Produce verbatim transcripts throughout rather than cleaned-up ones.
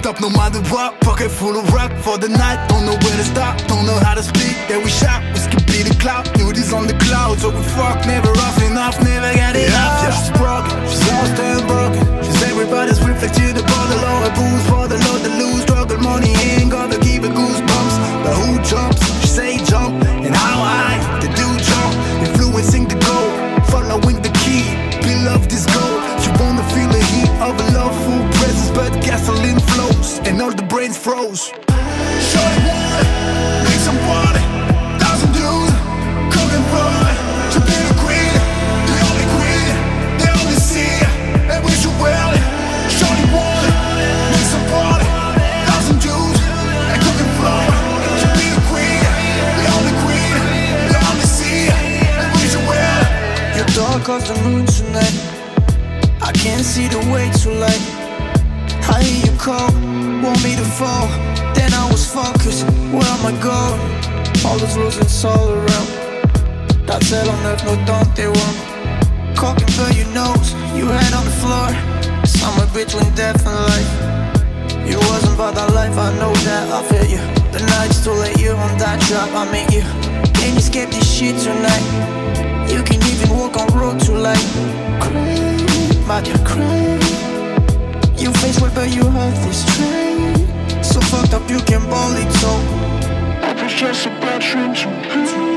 up no matter what. Pocket full of rock for the night. Don't know where to stop, don't know how to speak. Then we shop, we skip be the cloud. Duties on the cloud, so we fuck. Never off enough, never got it off. Yeah, she's broken, she's lost and broken. She's everybody's reflected upon the lower booze. For the load to lose, struggle money ain't gonna give her goosebumps. But who jumps? She say jump, and how high the do jump. Influencing the goal, following the key. Beloved this goal. She wanna feel the heat of a loveful presence, but gasoline flows and all the brains froze. Shorty wanna make some party, thousand dudes cooking for her. To be the queen, the only queen, they only see her, and we should wear it. Shorty wanna make some party, thousand dudes and cooking for her. To be the queen, the only queen, they only see her, and we should wear it. You're dark as the moon tonight, I can't see the way too light. I hear you call, want me to fall. Then I was focused, where am I going? All those roses all around. That's hell on earth, no don't they want. Cocking for your nose, you head on the floor. Somewhere between death and life. It wasn't about that life, I know that, I feel you. The night's too late, you're on that trap, I meet you. Can't escape this shit tonight. You can even walk on road to light. But you're crying. You face what but you have this train. So fucked up you can ball it so. It was just a bad dream to me.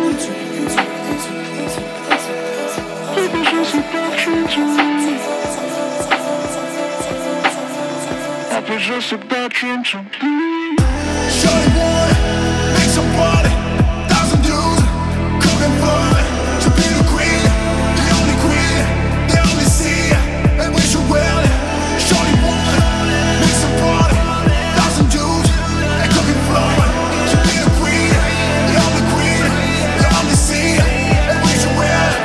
It was just a bad dream to me. It was just a bad dream to me. Shorty wanna make some party, thousand dudes cooking for her. To be the queen, the only queen, they only see her, and we should wear it. Shorty wanna make some party, thousand dudes and cooking for her. To be the queen, the only queen, they only see her, and we should wear it.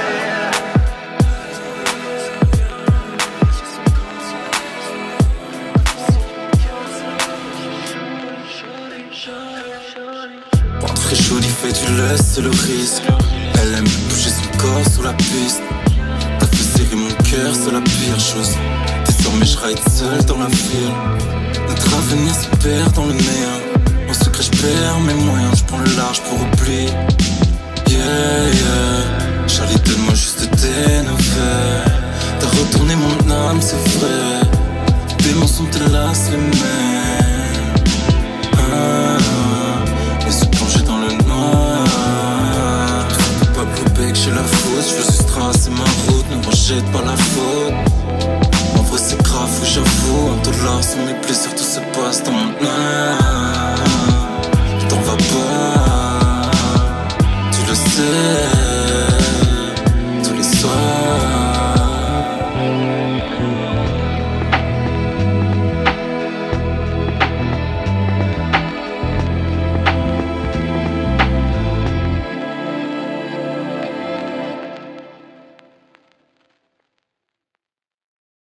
Très chaud, il fait du lust, c'est le risque. Elle aime bouger son corps sur la piste. T'as fait serrer mon cœur, c'est la pire chose. Désormais je ride seul dans la ville. Notre avenir se perd dans le néant. En secret je perds mes moyens, je prends le large pour oublier. Yeah, yeah. Charlie, donne-moi juste des nouvelles. T'as retourné mon âme, c'est vrai. Tes mensonges, hélas, les mêmes. Ah, et se plonger dans le noir. Je peux pas plouper que j'ai la faute. Je veux juste tracer ma route, ne rejette pas la faute. En vrai c'est grave, oui j'avoue. Un dollar sans mes plaisirs, tout se passe dans mon âme. T'en vas pas, tu le sais.